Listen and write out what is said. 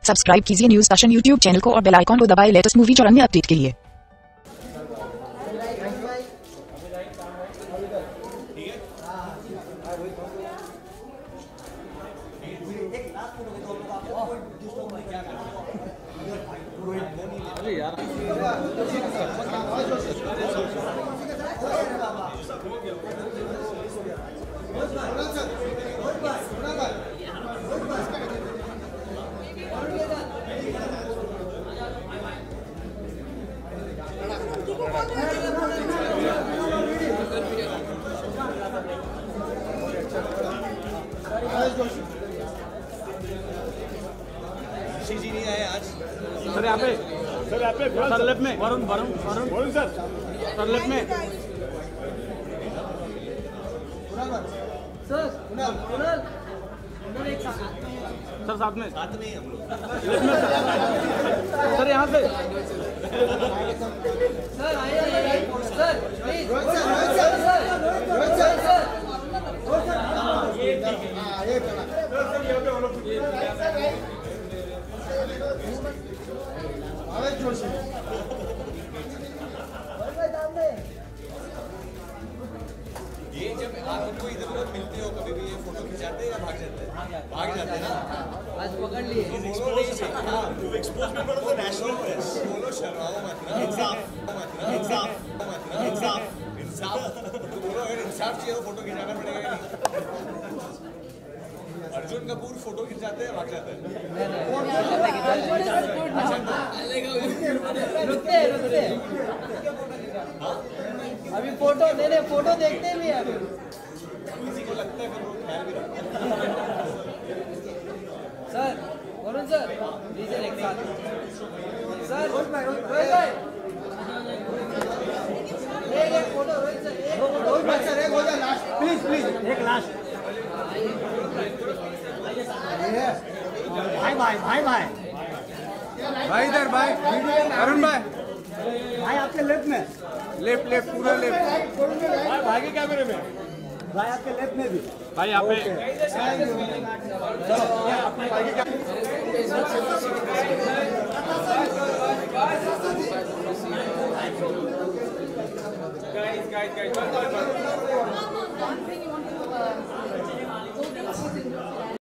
Subscribe कीजिए news fashion YouTube channel को और बेल आइकॉन को दबाएं लेटेस्ट मूवी और अन्य अपडेट के लिए। जी नहीं आए आज सर यहाँ पे सर लेफ्ट में वरुण सर लेफ्ट में सर साथ में ही हम लोग लेफ्ट में सर यहाँ से सर आइए सर प्लीज ये जब आप उनको इधर उधर मिलते हो कभी भी ये फोटो खिंचाते हैं या भाग जाते हैं ना आज पकड़ लिए एक्सपोज भी करो तो नेशनल प्रेस बोलो शर्माओ मत ना इंसाफ तो बोलो अगर इंसाफ चाहिए तो फोटो खिंचाना पड़ेगा नहीं। अर्जुन कपूर फोटो खिंचाते हैं भाग जाते हैं रुकते अभी फोटो देखते भी हैं अभी किसी को लगता है फिर वो ख्याल भी रखता है। सर वरुण सर लीजिए एक साथ सर रोहित भाई एक फोटो रोहित सर एक हो जाए लास्ट प्लीज एक लास्ट भाई इधर भाई अरुण भाई आपके लेफ्ट में लेफ्ट पूरा लेफ्ट भाई के कैमरे में भाई आपके लेफ्ट में भी भाई यहाँ पे guys